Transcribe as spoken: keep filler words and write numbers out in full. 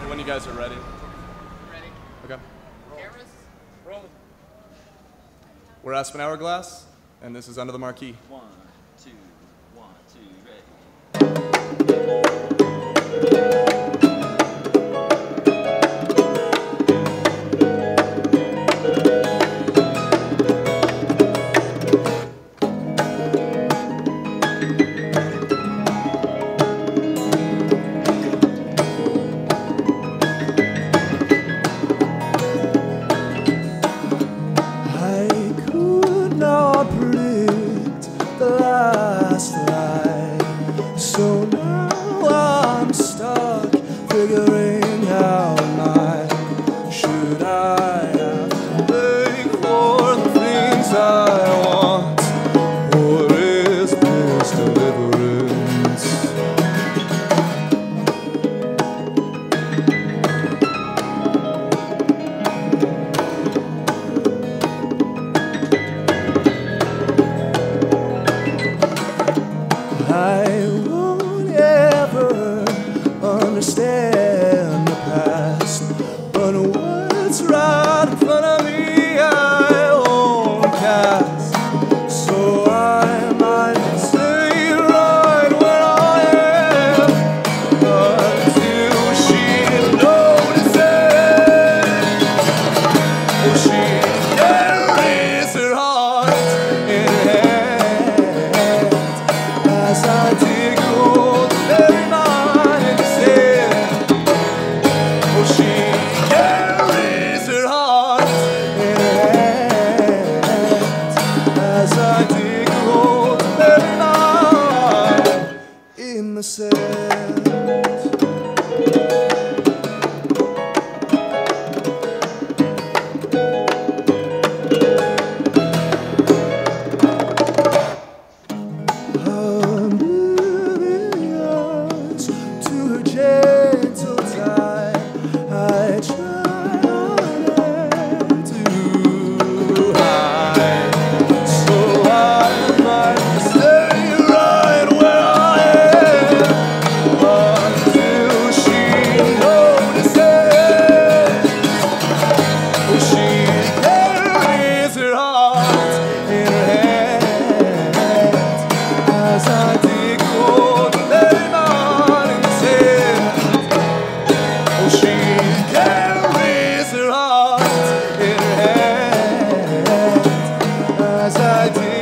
When you guys are ready. Ready? Okay. Cameras? Rolling. We're ASPEN Hourglass, and this is Under the Marquee. One, two, one, two, ready. So now I'm stuck figuring out my should I have to make for the things I want, or is this deliverance? I won't ever understand the past, but what's right in front of me I won't cast. So I might stay right where I am until she notices, or she carries her heart in her hand. As I dig hold of every mind instead, oh, she carries her heart in her hand. As I dig hold of every mind in the sand. Gentle tie, I try not to hide, so I might stay right where I am until she notices. Oh, she carries her heart in her hand as I dig hold of every morning sin. She carries her heart in her hand as I did.